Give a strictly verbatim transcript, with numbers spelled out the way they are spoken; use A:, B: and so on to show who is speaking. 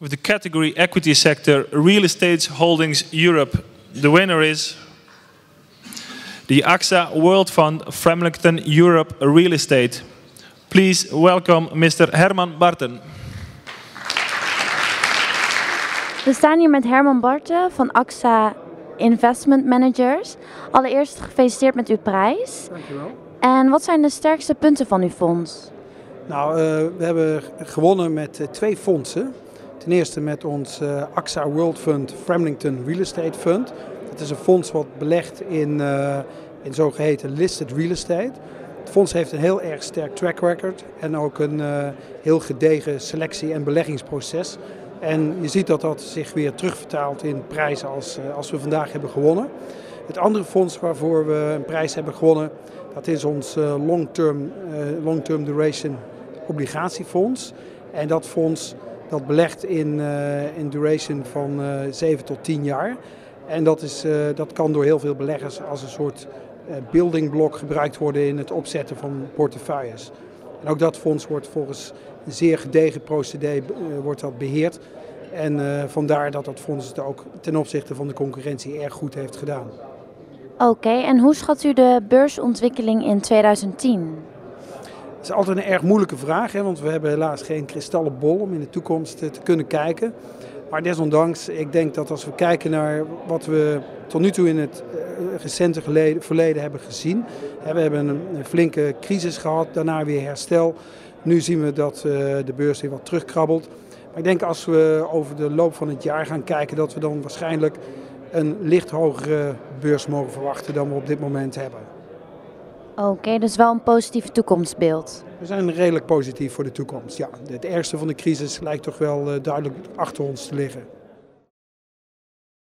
A: with the category Equity Sector Real Estate Holdings Europe. The winner is the A X A World Fund Framlington Europe Real Estate. Please welcome mister Herman Barten.
B: We staan hier met Herman Barten van A X A Investment Managers. Allereerst gefeliciteerd met uw prijs.
C: Dankjewel.
B: En wat zijn de sterkste punten van uw fonds?
C: Nou, uh, we hebben gewonnen met uh, twee fondsen. Ten eerste met ons uh, A X A World Fund Framlington Real Estate Fund. Dat is een fonds wat belegt in, uh, in zogeheten listed real estate. Het fonds heeft een heel erg sterk track record en ook een uh, heel gedegen selectie- en beleggingsproces. En je ziet dat dat zich weer terugvertaalt in prijzen als, uh, als we vandaag hebben gewonnen. Het andere fonds waarvoor we een prijs hebben gewonnen, dat is ons uh, long-term, uh, long-term duration obligatiefonds. En dat fonds dat belegt in, uh, in duration van uh, zeven tot tien jaar. En dat, is, uh, dat kan door heel veel beleggers als een soort uh, building block gebruikt worden in het opzetten van portefeuilles. En ook dat fonds wordt volgens een zeer gedegen procedé uh, wordt dat beheerd. En uh, vandaar dat dat fonds het ook ten opzichte van de concurrentie erg goed heeft gedaan.
B: Oké, okay, en hoe schat u de beursontwikkeling in tweeduizend tien?
C: Het is altijd een erg moeilijke vraag, hè, want we hebben helaas geen kristallenbol om in de toekomst te kunnen kijken. Maar desondanks, ik denk dat als we kijken naar wat we tot nu toe in het uh, recente geleden, verleden hebben gezien. Hè, we hebben een, een flinke crisis gehad, daarna weer herstel. Nu zien we dat uh, de beurs weer wat terugkrabbelt. Maar ik denk als we over de loop van het jaar gaan kijken, dat we dan waarschijnlijk een licht hogere beurs mogen verwachten dan we op dit moment hebben.
B: Oké, okay, dus wel een positief toekomstbeeld.
C: We zijn redelijk positief voor de toekomst. Ja, het ergste van de crisis lijkt toch wel duidelijk achter ons te liggen.